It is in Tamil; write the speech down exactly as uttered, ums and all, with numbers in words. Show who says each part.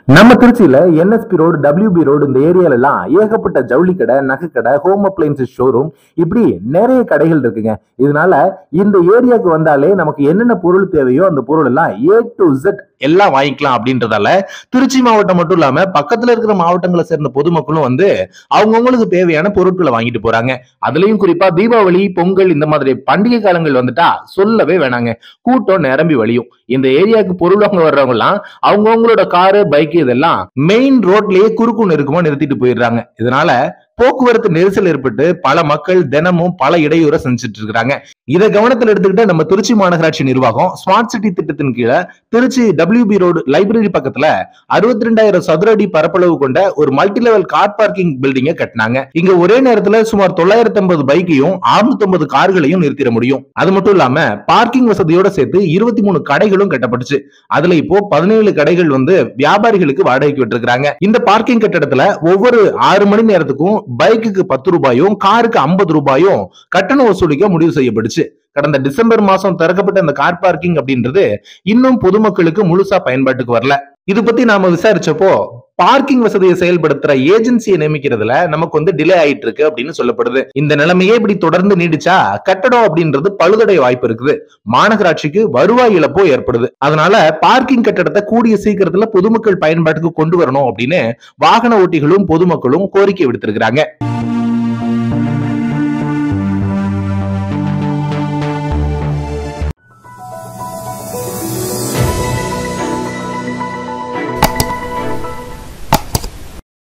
Speaker 1: நம்ம திருச்சியில என்எஸ்பி ரோடு, டபிள்யூபி ரோடு இந்த ஏரியால எல்லாம் ஏகப்பட்ட ஜவுளி கடை, நகை கடை, ஹோம் அப்ளையன்சஸ் ஷோரூம் இப்படி நிறைய கடைகள் இருக்குங்க. இதனால இந்த ஏரியாவுக்கு வந்தாலே நமக்கு என்னென்ன பொருள் தேவையோ அந்த பொருள் எல்லாம் ஏ டு Z எல்லாம் வாங்கிக்கலாம் அப்படின்றதால திருச்சி மாவட்டம் மட்டும் இல்லாம பக்கத்துல இருக்கிற மாவட்டங்களை சேர்ந்த பொதுமக்களும் வந்து அவங்கவுங்களுக்கு தேவையான பொருட்களை வாங்கிட்டு போறாங்க. அதுலயும் குறிப்பா தீபாவளி, பொங்கல் இந்த மாதிரி பண்டிகை காலங்கள் வந்துட்டா சொல்லவே வேணாங்க. கூட்டம் நிரம்பி வழியும். இந்த ஏரியாவுக்கு பொருள் வாங்க வர்றவங்க எல்லாம் அவங்கவுங்களோட காரு, பைக் இதெல்லாம் மெயின் ரோட்லயே குறுக்கு நெருக்கமா நிறுத்திட்டு போயிடுறாங்க. இதனால போக்குவரத்து நெரிசல் ஏற்பட்டு பல மக்கள் தினமும் பல இடையூற செஞ்சுட்டு இருக்காங்க. இதை கவனத்தில் எடுத்துக்கிட்டு நம்ம திருச்சி மாநகராட்சி நிர்வாகம் ஸ்மார்ட் சிட்டி திட்டத்தின் கீழே திருச்சி டபிள்யூபி ரோடு லைப்ரரி பக்கத்துல அறுபத்தி ரெண்டாயிரம் சதுர அடி பரப்பளவு கொண்ட ஒரு மல்டி லெவல் கார் பார்க்கிங் பில்டிங்கை கட்டினாங்க. இங்க ஒரே நேரத்துல சுமார் தொள்ளாயிரத்தி ஐம்பது பைக்கையும் அறுநூத்தி ஐம்பது கார்களையும் நிறுத்திட முடியும். அது மட்டும் இல்லாம பார்க்கிங் வசதியோட சேர்த்து இருபத்தி மூணு கடைகளும் கட்டப்பட்டுச்சு. அதுல இப்போ பதினேழு கடைகள் வந்து வியாபாரிகளுக்கு வாடகைக்கு விட்டுருக்காங்க. இந்த பார்க்கிங் கட்டடத்துல ஒவ்வொரு ஆறு மணி நேரத்துக்கும் பைக்குக்கு பத்து ரூபாயும், காருக்கு ஐம்பது ரூபாயும் கட்டணம் வசூலிக்க முடிவு செய்யப்பட்டுச்சு. கடந்த டிசம்பர் மாசம் திறக்கப்பட்ட இந்த கார் பார்க்கிங் அப்படின்றது இன்னும் பொதுமக்களுக்கு முழுசா பயன்பாட்டுக்கு வரல. இது பத்தி நாம விசாரிச்சப்போ பார்க்கிங் வசதியை செயல்படுத்துற ஏஜென்சியை நியமிக்கிறதுல நமக்கு வந்து டிலே ஆயிட்டு இருக்கு அப்படின்னு சொல்லப்படுது. இந்த நிலைமையே இப்படி தொடர்ந்து நீடிச்சா கட்டடம் அப்படின்றது பழுதடைய வாய்ப்பு இருக்குது. மாநகராட்சிக்கு வருவாய் இழப்போ ஏற்படுது. அதனால பார்க்கிங் கட்டடத்தை கூடிய சீக்கிரத்துல பொதுமக்கள் பயன்பாட்டுக்கு கொண்டு வரணும் அப்படின்னு வாகன ஓட்டிகளும் பொதுமக்களும் கோரிக்கை விடுத்திருக்கிறாங்க.